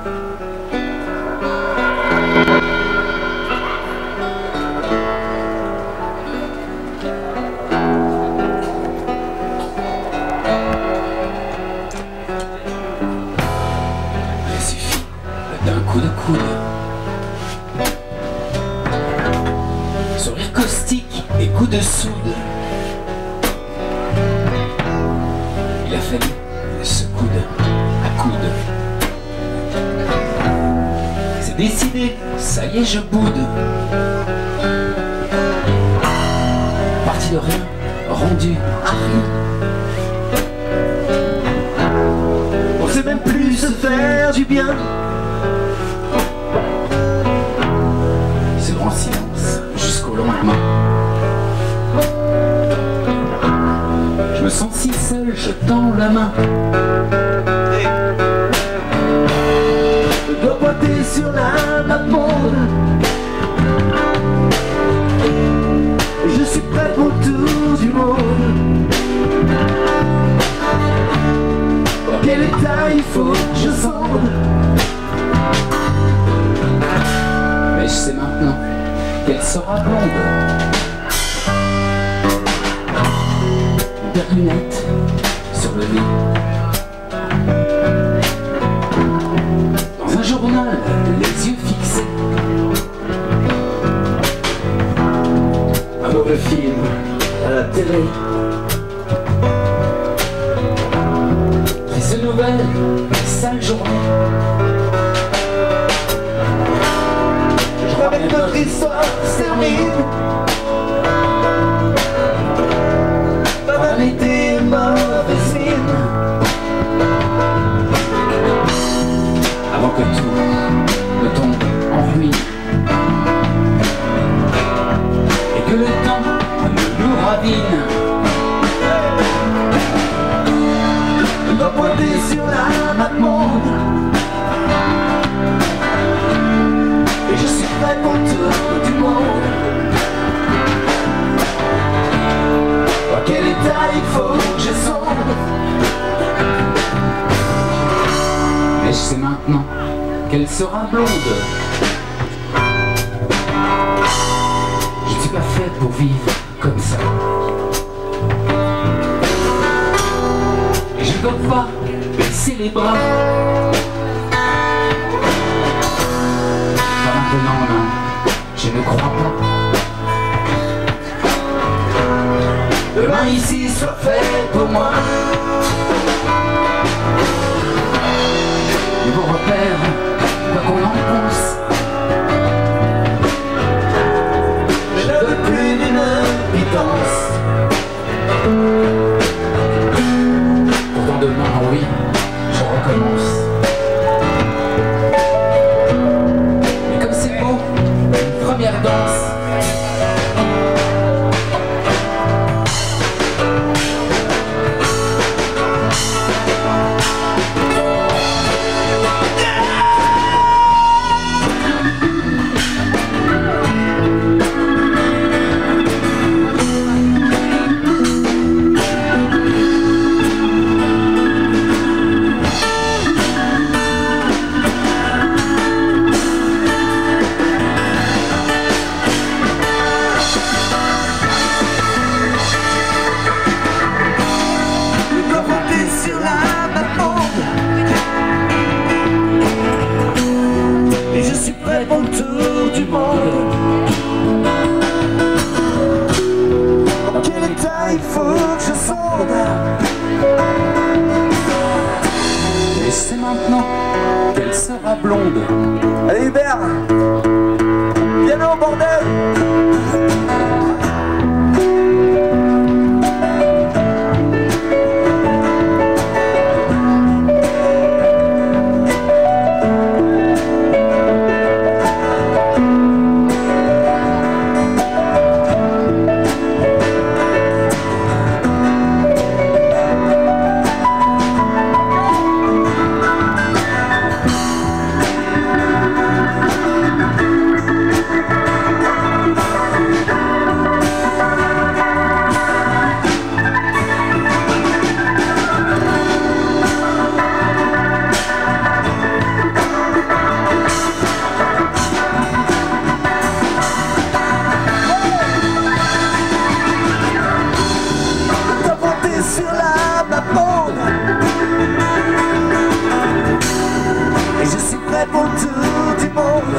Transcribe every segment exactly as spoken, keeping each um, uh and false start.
D'un coup de coude, sourire caustique et coup de soude. Il a fallu ce coude à coude. C'est décidé, ça y est, je boude. Parti de rien, rendu à rien. On sait même plus se faire du bien. Ce grand silence jusqu'au lendemain. Je me sens si seul, je tends la main. Le doigt pointé sur la map monde. Je suis prêt pour le tour du monde. Dans quel état il faut que je sonde. Mais je sais maintenant qu'elle sera blonde. Des lunettes sur le lit. Dans un journal, les yeux fixés. Un mauvais film à la télé. Triste nouvelle, sale journée. Je crois que notre histoire se termine. Banalité, mauvaise mine. Avant que tout ne tombe en ruine et que le temps ne nous ravine. Le doigt pointé sur la map monde. Et je suis prêt pour le tour du monde. Dans quel état il faut que je sonde. Mais je sais maintenant qu'elle sera blonde. Je ne suis pas faite pour vivre comme ça. Et je ne dois pas baisser les bras. Pas maintenant, non, je ne crois pas. Demain ici soit fait pour moi. Nouveau repère, quoi qu'on en pense. Je ne veux plus d'une pitance. Pourtant demain, oui, je recommence. Mais comme c'est beau, une première danse. Pour le tour du monde. Dans quel état il faut que je sonde. Et je sais maintenant qu'elle sera blonde. Allez Hubert, piano bordel. prête pour le tour du monde.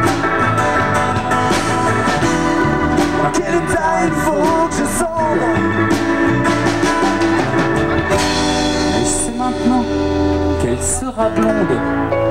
Dans quel état il faut que je sombre? Et je sais maintenant qu'elle sera blonde.